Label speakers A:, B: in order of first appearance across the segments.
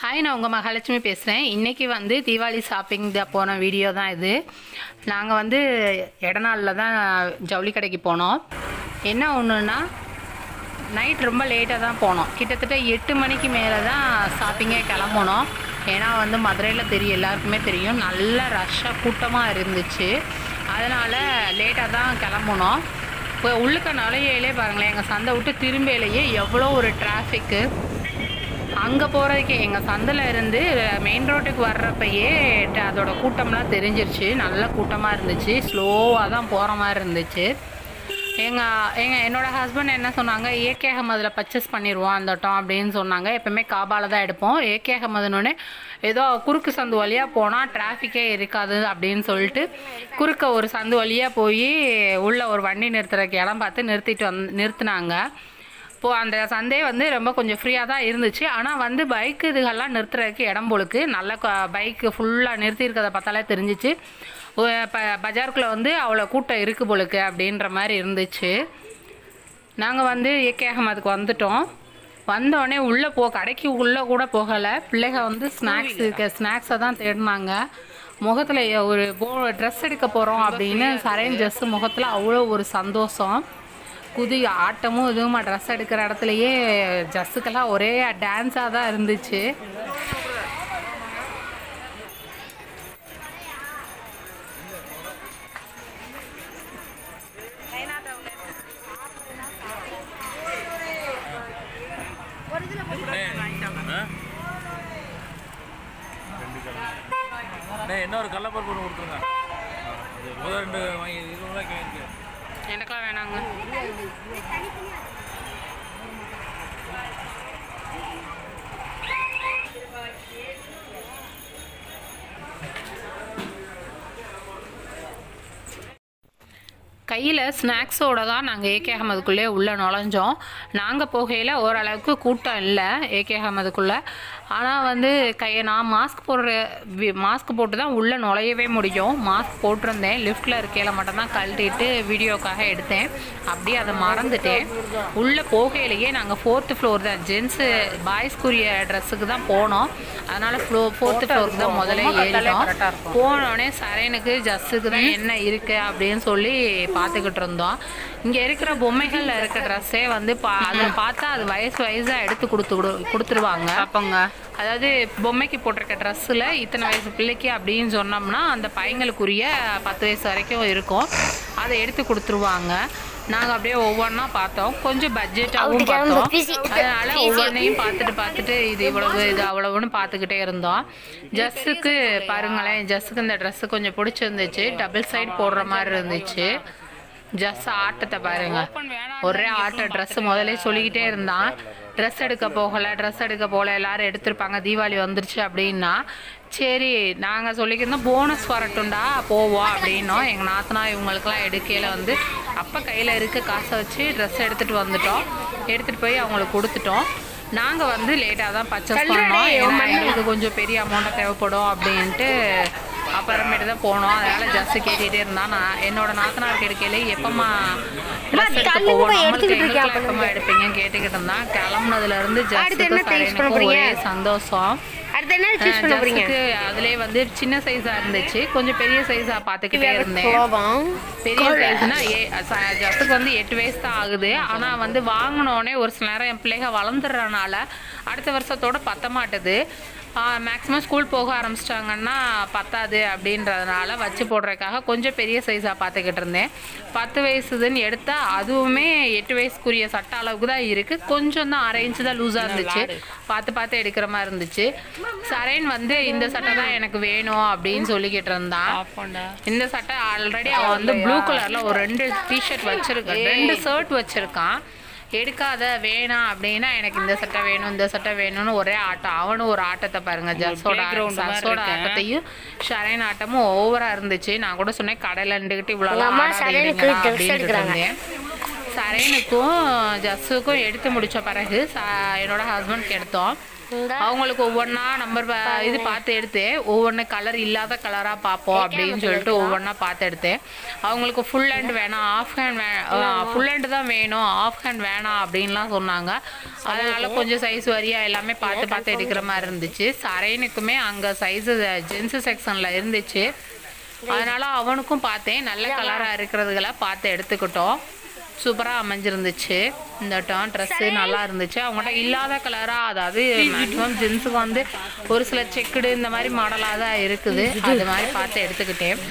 A: Hi, நான் உங்கள் மகாலட்சுமி பேசுகிறேன். இன்றைக்கி வந்து தீபாவளி ஷாப்பிங் போன வீடியோ தான் இது. நாங்கள் வந்து இடநாளில் தான் ஜவுளி கடைக்கு போனோம். என்ன ஒன்றுன்னா, நைட் ரொம்ப லேட்டாக தான் போனோம். கிட்டத்தட்ட 8 மணிக்கு மேலே தான் ஷாப்பிங்கே கிளம்புனோம். ஏன்னா வந்து மதுரையில் எல்லாருக்குமே தெரியும், நல்ல ரஷ்ஷாக கூட்டமாக இருந்துச்சு. அதனால் லேட்டாக தான் கிளம்புனோம். இப்போ உள்ளுக்க நுழையிலே பாருங்களேன், எங்கள் சந்தை விட்டு திரும்பியிலேயே எவ்வளோ ஒரு டிராஃபிக்கு. அங்கே போகிறதுக்கு எங்கள் சந்தையில் இருந்து மெயின் ரோட்டுக்கு வர்றப்பயே அதோட கூட்டம்லாம் தெரிஞ்சிருச்சு. நல்ல கூட்டமாக இருந்துச்சு. ஸ்லோவாக தான் போகிற மாதிரி இருந்துச்சு. என்னோடய ஹஸ்பண்ட் என்ன சொன்னாங்க, ஏகே அகமதில் பர்ச்சேஸ் பண்ணிடுவோம் அந்த வட்டம் அப்படின்னு சொன்னாங்க. எப்போவுமே காபாவில் தான் எடுப்போம். ஏகே அகமதுன்னு ஏதோ குறுக்கு சந்து வழியாக போனால் டிராஃபிக்கே இருக்காது அப்படின்னு சொல்லிட்டு குறுக்க ஒரு சந்து வழியாக போய் உள்ள ஒரு வண்டி நிறுத்துறதுக்கு இடம் பார்த்து நிறுத்தினாங்க. இப்போது அந்த சந்தை வந்து ரொம்ப கொஞ்சம் ஃப்ரீயாக தான் இருந்துச்சு. ஆனால் வந்து பைக்கு இதுகள்லாம் நிறுத்துறதுக்கு இடம் போலுக்கு நல்ல பைக்கு ஃபுல்லாக நிறுத்தியிருக்கிறத பார்த்தாலே தெரிஞ்சிச்சு. பஜாருக்குள்ளே வந்து அவ்வளோ கூட்டம் இருக்குது போலுக்கு அப்படின்ற மாதிரி இருந்துச்சு. நாங்கள் வந்து ஏகே அகமதுக்கு வந்துட்டோம். வந்தோடனே உள்ளே கடைக்கு உள்ளே கூட போகலை. பிள்ளைங்க வந்து ஸ்நாக்ஸை தான் தேடினாங்க. முகத்தில் ஒரு ட்ரெஸ் எடுக்க போகிறோம் அப்படின்னு சரைன் ட்ரெஸ்ஸு முகத்தில் அவ்வளோ ஒரு சந்தோஷம். குதி ஆட்டமும் இதுவுமா ட்ரெஸ் எடுக்கிற இடத்துலையே ஜஸ்ஸுக்கெல்லாம் ஒரே டான்ஸாக தான் இருந்துச்சு.
B: இன்னொரு கல்லப்பருப்பு ஒன்று கொடுத்துருங்க. ரெண்டு வாங்கி 20 ரூபாய்க்கு வாங்கிக்க.
A: எனக்கெல்லாம் வேணாங்க. கையில் ஸ்நாக்ஸோடு தான் நாங்கள் ஏகே அகமதுக்குள்ளே உள்ளே நுழைஞ்சோம். நாங்கள் போகையில் ஓரளவுக்கு கூட்டம் இல்லை ஏகே அகமதுக்குள்ளே. ஆனால் வந்து நான் மாஸ்க் போட்டு தான் உள்ளே நுழையவே முடியும். மாஸ்க் போட்டிருந்தேன். லிஃப்ட்டில் இருக்கையில் மட்டும்தான் கழட்டிட்டு வீடியோக்காக எடுத்தேன். அப்படியே அதை மறந்துட்டேன். உள்ளே போகையிலேயே நாங்கள் 4th ஃப்ளோர் தான், ஜென்ஸு பாய்ஸ்க்குரிய ட்ரெஸ்ஸுக்கு தான் போனோம். அதனால் 4th ஃப்ளோருக்கு தான் முதல்ல ஏறிட்டோம். போனோடனே சரைனுக்கு ஜஸ்ஸுக்கு தான் என்ன இருக்குது அப்படின்னு சொல்லி பார்த்துக்கிட்டு இருந்தோம். இங்கே இருக்கிற பொம்மைகளில் இருக்க ட்ரெஸ்ஸே வந்து அதில் பார்த்தா அது வயசாக எடுத்து கொடுத்துருவாங்க. அப்போங்க அதாவது பொம்மைக்கு போட்டிருக்க ட்ரெஸ்ஸில் இத்தனை வயசு பிள்ளைக்கு அப்படின்னு சொன்னோம்னா அந்த பையங்களுக்குரிய 10 வயசு வரைக்கும் இருக்கும். அதை எடுத்து கொடுத்துருவாங்க. நாங்கள் அப்படியே ஒவ்வொன்றா பார்த்தோம். கொஞ்சம் பட்ஜெட்டாகவும் பார்த்தோம். அதனால் ஒவ்வொன்றையும் பார்த்துட்டு இது இவ்வளவு இது அவ்வளவுன்னு பார்த்துக்கிட்டே இருந்தோம். ஜஸ்ஸுக்கு பாருங்களேன், ஜஸ்ஸுக்கு இந்த ட்ரெஸ்ஸு கொஞ்சம் பிடிச்சிருந்துச்சு. டபுள் சைட் போடுற மாதிரி இருந்துச்சு. ஜஸ்ட் ஆட்டத்தை பாருங்க, ஒரே ஆட்ட. ட்ரெஸ்ஸு முதலே சொல்லிக்கிட்டே இருந்தான், ட்ரெஸ் எடுக்க போகலை எல்லாரும் எடுத்திருப்பாங்க, தீபாவளி வந்துருச்சு அப்படின்னா. சரி நாங்கள் சொல்லிக்கிருந்தோம் போனஸ் வரட்டும்டா போவோம் அப்படின்னோம். எங்கள் நாத்தனா இவங்களுக்கெல்லாம் எடுக்கையில் வந்து அப்போ கையில் இருக்க காசை வச்சு ட்ரெஸ் எடுத்துகிட்டு வந்துட்டோம். எடுத்துகிட்டு போய் அவங்களுக்கு கொடுத்துட்டோம். நாங்கள் வந்து லேட்டாக தான் பர்ச்சேஸ் பண்ணோம். ஏன்னா எங்களுக்கு கொஞ்சம் பெரிய அமௌண்ட்டாக தேவைப்படும் அப்படின்ட்டு அப்புறமேட்டு தான் போனோம். அதனால் ஜஸ்ட்டு கேட்டுகிட்டே இருந்தான். என்னோட நாத்தனாருக்கு எடுக்கையிலே எப்போம்மா ட்ரெஸ் எடுக்க போவோம், நம்மளுக்கு எப்போம்மா எடுப்பீங்கன்னு கேட்டுக்கிட்டு இருந்தான். கிளம்புனதுலேருந்து ஜஸ்ட்டுக்கு ஒரே சந்தோஷம். ஜஸ்ட்டுக்கு அதுலேயே வந்து சின்ன சைஸாக இருந்துச்சு, கொஞ்சம் பெரிய சைஸாக பார்த்துக்கிட்டே இருந்தேன். பெரிய சைஸ்னா ஜஸ்ட்டுக்கு வந்து 8 வயசு தான் ஆகுது. ஆனால் வந்து வாங்கினோடனே ஒரு சில நேரம் என் பிள்ளைங்க வளர்ந்துடுறதுனால அடுத்த வருஷத்தோட பத்த மாட்டுது. மேக்ஸிமம் ஸ்கூல் போக ஆரம்பிச்சிட்டாங்கன்னா பத்தாது அப்படின்றதுனால வச்சு போடுறதுக்காக கொஞ்சம் பெரிய சைஸாக பார்த்துக்கிட்டு இருந்தேன். 10 வயசுதுன்னு எடுத்தால் அதுவுமே 8 வயசுக்குரிய சட்ட அளவுக்கு தான் இருக்குது. கொஞ்சம் தான் 1/2 இன்ச்சு தான் லூஸாக இருந்துச்சு. பார்த்து எடுக்கிற மாதிரி இருந்துச்சு. சரைன் வந்து இந்த சட்டை தான் எனக்கு வேணும் அப்படின்னு சொல்லிக்கிட்டு இருந்தான். இந்த சட்டை ஆல்ரெடி அவன் வந்து ப்ளூ கலரில் ஒரு 2 டிஷர்ட் வச்சுருக்கான், 2 ஷர்ட் வச்சுருக்கான். எடுக்காத வேணாம் அப்படின்னா எனக்கு இந்த சட்டை வேணும்னு ஒரே ஆட்டம். அவனும் ஒரு ஆட்டத்தை பாருங்க, ஜஸ்ஸோட ஆட்டத்தையும் ஷரைன் ஆட்டமும் ஓவராக இருந்துச்சு. நான் கூட சொன்னேன் கடையில் நின்றுக்கிட்டு இவ்வளோலாம் அப்படின்னு இருந்தேன். சரைனுக்கும் ஜஸ்ஸுக்கும் எடுத்து முடித்த பிறகு என்னோட ஹஸ்பண்ட்க்கு எடுத்தோம். அவங்களுக்கு ஒவ்வொன்றா நம்பர் இது பார்த்து எடுத்தேன். ஒவ்வொன்று கலர் இல்லாத கலராக பார்ப்போம் அப்படின்னு சொல்லிட்டு ஒவ்வொன்றா பார்த்து எடுத்தேன். அவங்களுக்கு ஃபுல் ஹேண்ட் வேணாம், ஆஃப் ஹேண்ட் ஃபுல் ஹேண்டு தான் வேணும், ஆஃப் ஹேண்ட் வேணாம் அப்படின்லாம் சொன்னாங்க. அதனால் கொஞ்சம் சைஸ் வரியாக எல்லாமே பார்த்து பார்த்து எடுக்கிற மாதிரி இருந்துச்சு. சரைனுக்குமே அங்கே சைஸு ஜென்ஸு செக்ஷனில் இருந்துச்சு. அதனால் அவனுக்கும் பார்த்தேன். நல்ல கலராக இருக்கிறதுகளை பார்த்து எடுத்துக்கிட்டோம். சூப்பராக அமைஞ்சிருந்துச்சு. இந்த ட்ரெஸ்ஸு நல்லா இருந்துச்சு. அவங்கள்ட்ட இல்லாத கலராக, அதாவது மேக்ஸிமம் ஜென்ஸுக்கு வந்து ஒரு சில செக்குடு இந்த மாதிரி மாடலாக தான் இருக்குது. அது மாதிரி பார்த்து எடுத்துக்கிட்டேன்.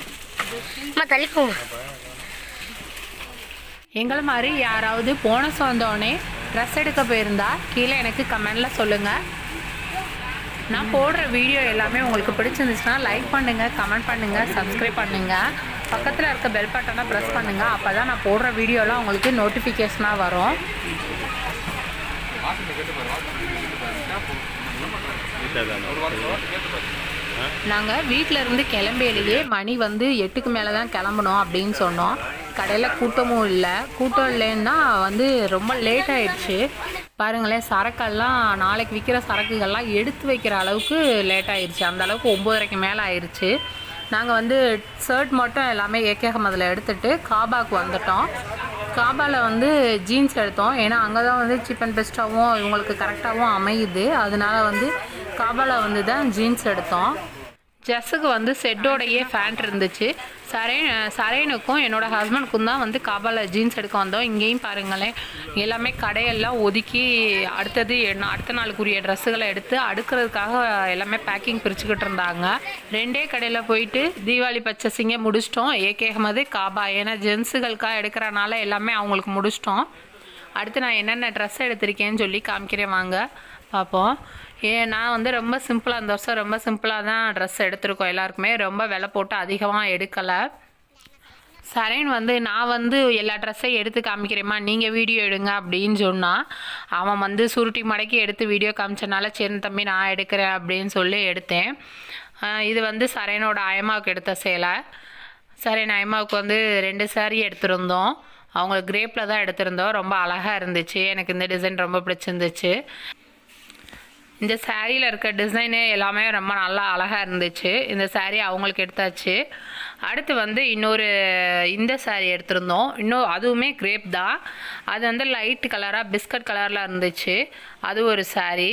A: எங்களை மாதிரி யாராவது போனஸ் வந்தோடனே ட்ரெஸ் எடுக்க போயிருந்தா கீழே எனக்கு கமெண்டில் சொல்லுங்கள். நான் போடுற வீடியோ எல்லாமே உங்களுக்கு பிடிச்சிருந்துச்சுன்னா லைக் பண்ணுங்கள், கமெண்ட் பண்ணுங்கள், சப்ஸ்கிரைப் பண்ணுங்கள். பக்கத்தில் இருக்க பெல் பட்டனை ப்ரெஸ் பண்ணுங்கள். அப்போ தான் நான் போடுற வீடியோலாம் உங்களுக்கு நோட்டிஃபிகேஷனாக வரும். நாங்கள் வீட்டில் இருந்து கிளம்பையிலேயே மணி வந்து 8க்கு மேலே தான் கிளம்பணும் அப்படின்னு சொன்னோம். கடையில் கூட்டமும் இல்லை. கூட்டம் இல்லைன்னா வந்து ரொம்ப லேட் ஆயிடுச்சு. பாருங்களேன், சரக்கெல்லாம் நாளைக்கு விற்கிற சரக்குகள்லாம் எடுத்து வைக்கிற அளவுக்கு லேட் ஆயிடுச்சு. அந்த அளவுக்கு 9:30க்கு மேலே ஆயிடுச்சு. நாங்கள் வந்து ஷர்ட் மட்டும் எல்லாமே ஏகே அகமதில் எடுத்துகிட்டு காபாவுக்கு வந்துட்டோம். காபாவில் வந்து ஜீன்ஸ் எடுத்தோம். ஏன்னா அங்கே தான் வந்து சீப் அண்ட் பெஸ்ட்டாகவும் இவங்களுக்கு கரெக்டாகவும் அமையுது. அதனால வந்து காபாவில் வந்து தான் ஜீன்ஸ் எடுத்தோம். ஜஸ்ஸுக்கு வந்து செட்டோடையே ஃபேண்ட் இருந்துச்சு. சரைனுக்கும் என்னோடய ஹஸ்பண்டுக்கும் தான் வந்து காபாவில் ஜீன்ஸ் எடுக்க வந்தோம். இங்கேயும் பாருங்களேன், எல்லாமே கடையெல்லாம் ஒதுக்கி அடுத்த நாளுக்குரிய ட்ரெஸ்ஸுகளை எடுத்து அடுக்கிறதுக்காக எல்லாமே பேக்கிங் பிரிச்சுக்கிட்டு இருந்தாங்க. 2 கடையில் போயிட்டு தீபாவளி பர்ச்சேசிங்கை முடிச்சிட்டோம். ஏகே அகமது, காபா. ஏன்னா ஜென்ஸுகளுக்காக எடுக்கிறனால எல்லாமே அவங்களுக்கு முடிச்சிட்டோம். அடுத்து நான் என்னென்ன ட்ரெஸ் எடுத்திருக்கேன்னு சொல்லி காமிக்கிறேன், வாங்க பார்ப்போம். நான் வந்து ரொம்ப சிம்பிளாக, இந்த வருஷம் ரொம்ப சிம்பிளாக தான் ட்ரெஸ் எடுத்திருக்கோம். எல்லாருக்குமே ரொம்ப விலை போட்டு அதிகமாக எடுக்கலை. சரைன் வந்து நான் வந்து எல்லா ட்ரெஸ்ஸையும் எடுத்து காமிக்கிறேம்மா, நீங்கள் வீடியோ எடுங்க அப்படின்னு சொன்னால், அவன் வந்து சுருட்டி மடக்கி எடுத்து வீடியோ காமிச்சனால சரி தம்பி நான் எடுக்கிறேன் அப்படின்னு சொல்லி எடுத்தேன். இது வந்து சரைனோட அயமாவுக்கு எடுத்த சேலை. சரைன் அயமாவுக்கு வந்து 2 சாரீ எடுத்திருந்தோம். அவங்க கிரேப்பில் தான் எடுத்திருந்தோம். ரொம்ப அழகாக இருந்துச்சு. எனக்கு இந்த டிசைன் ரொம்ப பிடிச்சிருந்துச்சு. இந்த சாரியில் இருக்க டிசைனு எல்லாமே ரொம்ப நல்லா அழகாக இருந்துச்சு. இந்த சாரீ அவங்களுக்கு எடுத்தாச்சு. அடுத்து வந்து இந்த சாரீ எடுத்திருந்தோம். அதுவுமே கிரேப் தான். அது வந்து லைட் கலராக பிஸ்கட் கலரில் இருந்துச்சு. அது ஒரு சாரீ.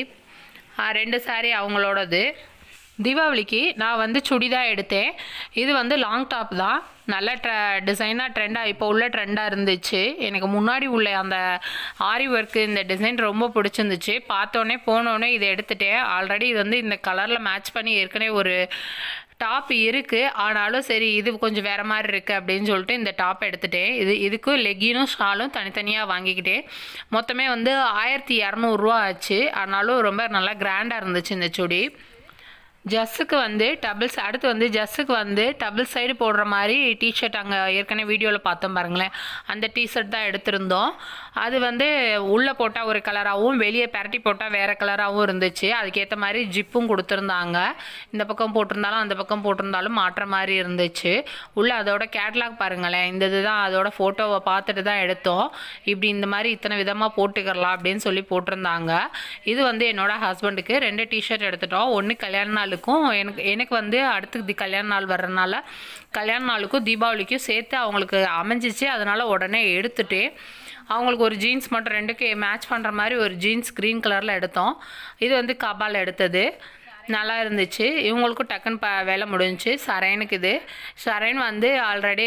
A: 2 சாரீ அவங்களோடது. தீபாவளிக்கு நான் வந்து சுடிதான் எடுத்தேன். இது வந்து லாங் டாப் தான். நல்ல டிசைனாக ட்ரெண்டாக இப்போ உள்ள ட்ரெண்டாக இருந்துச்சு. எனக்கு முன்னாடி உள்ள அந்த ஆரி ஒர்க்கு இந்த டிசைன் ரொம்ப பிடிச்சிருந்துச்சு. பார்த்தோன்னே போனோடனே இதை எடுத்துட்டேன். ஆல்ரெடி இது வந்து இந்த கலரில் மேட்ச் பண்ணி ஏற்கனவே ஒரு டாப் இருக்குது. ஆனாலும் சரி இது கொஞ்சம் வேறு மாதிரி இருக்குது அப்படின்னு சொல்லிட்டு இந்த டாப் எடுத்துட்டேன். இதுக்கும் லெக்கினும் ஷாலும் தனித்தனியாக வாங்கிக்கிட்டேன். மொத்தமே வந்து 1200 ஆச்சு. ஆனாலும் ரொம்ப நல்லா கிராண்டாக இருந்துச்சு இந்த சுடி. ஜஸ்ஸுக்கு வந்து ஜஸ்ஸுக்கு வந்து டபுள் சைடு போடுற மாதிரி டிஷர்ட் அங்கே ஏற்கனவே வீடியோவில் பார்த்தோம் பாருங்களேன். அந்த டிஷர்ட் தான் எடுத்திருந்தோம். அது வந்து உள்ளே போட்டால் ஒரு கலராகவும் வெளியே பரட்டி போட்டால் வேறு கலராகவும் இருந்துச்சு. அதுக்கேற்ற மாதிரி ஜிப்பும் கொடுத்துருந்தாங்க. இந்த பக்கம் போட்டிருந்தாலும் அந்த பக்கம் போட்டிருந்தாலும் மாற்ற மாதிரி இருந்துச்சு. உள்ளே அதோட கேட்லாக் பாருங்களேன். இந்த இதுதான் அதோட ஃபோட்டோவை பார்த்துட்டு தான் எடுத்தோம். இப்படி இந்த மாதிரி இத்தனை விதமாக போட்டுக்கலாம் அப்படின்னு சொல்லி போட்டிருந்தாங்க. இது வந்து என்னோட ஹஸ்பண்டுக்கு 2 டிஷர்ட் எடுத்துட்டோம். ஒன்று கல்யாண நாளுக்கும் எனக்கு வந்து அடுத்து கல்யாண நாள் வர்றதுனால கல்யாண நாளுக்கும் தீபாவளிக்கும் சேர்த்து அவங்களுக்கு அமைஞ்சிச்சு. அதனால் உடனே எடுத்துட்டு அவங்களுக்கு ஒரு ஜீன்ஸ் மட்டும் 2க்கு மேட்ச் பண்ணுற மாதிரி ஒரு ஜீன்ஸ் க்ரீன் கலரில் எடுத்தோம். இது வந்து காபாவில் எடுத்தது. நல்லா இருந்துச்சு. இவங்களுக்கும் டக்குன்னு வேலை முடிஞ்சிச்சு. சரைனுக்கு சரைன் வந்து ஆல்ரெடி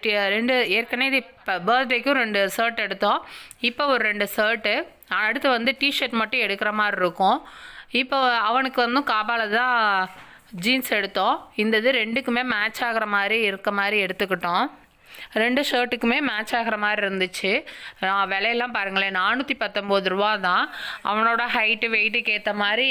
A: 2 ஏற்கனவே இப்போ பர்த்டேக்கும் 2 ஷர்ட் எடுத்தோம். இப்போ ஒரு 2 ஷர்ட்டு. அடுத்து வந்து டிஷர்ட் மட்டும் எடுக்கிற மாதிரி இருக்கும். இப்போ அவனுக்கு வந்து காபாவில் தான் ஜீன்ஸ் எடுத்தோம். இந்த இது 2க்குமே மேட்ச் ஆகிற மாதிரி இருக்க மாதிரி எடுத்துக்கிட்டோம். 2 ஷர்ட்டுக்குமே மேட்ச் ஆகிற மாதிரி இருந்துச்சு. விலையெல்லாம் பாருங்களேன், 419 ரூபா தான். அவனோட ஹைட்டு வெயிட்டுக்கு ஏற்ற மாதிரி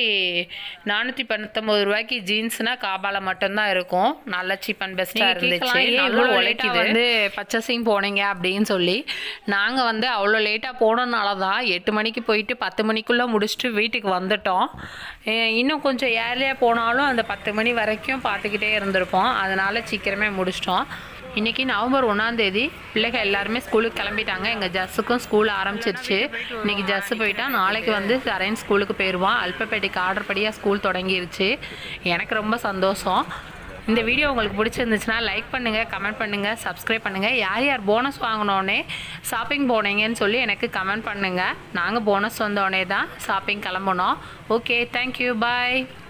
A: 419 ரூபாய்க்கு ஜீன்ஸ்னால் காபாவில் மட்டும்தான் இருக்கும். நல்ல சீப் அண்ட் பெஸ்ட்டாக இருந்துச்சு. நல்லா உழைக்குது. வந்து பர்ச்சேசிங் போனீங்க அப்படின்னு சொல்லி நாங்கள் வந்து அவ்வளோ லேட்டாக போனதுனால தான் 8 மணிக்கு போயிட்டு 10 மணிக்குள்ளே முடிச்சுட்டு வீட்டுக்கு வந்துட்டோம். இன்னும் கொஞ்சம் ஏர்லியாக போனாலும் அந்த 10 மணி வரைக்கும் பார்த்துக்கிட்டே இருந்திருப்போம். அதனால் சீக்கிரமே முடிச்சிட்டோம். இன்றைக்கி நவம்பர் 1ஆம் தேதி பிள்ளைகள் எல்லாருமே ஸ்கூலுக்கு கிளம்பிட்டாங்க. எங்கள் ஜஸ்ஸுக்கும் ஸ்கூல் ஆரம்பிச்சிருச்சு. இன்றைக்கி ஜஸ்ஸு போயிட்டா நாளைக்கு வந்து சரண் ஸ்கூலுக்கு போயிடுவான். அல்பபேட்டிக் ஆர்டர் படியாக ஸ்கூல் தொடங்கிருச்சு. எனக்கு ரொம்ப சந்தோஷம். இந்த வீடியோ உங்களுக்கு பிடிச்சிருந்துச்சுன்னா லைக் பண்ணுங்கள், கமெண்ட் பண்ணுங்கள், சப்ஸ்கிரைப் பண்ணுங்கள். யார் யார் போனஸ் வாங்கினோன்னே ஷாப்பிங் போனீங்கன்னு சொல்லி எனக்கு கமெண்ட் பண்ணுங்கள். நாங்கள் போனஸ் வந்தோடனே தான் ஷாப்பிங் கிளம்புனோம். ஓகே, தேங்க்யூ, பாய்.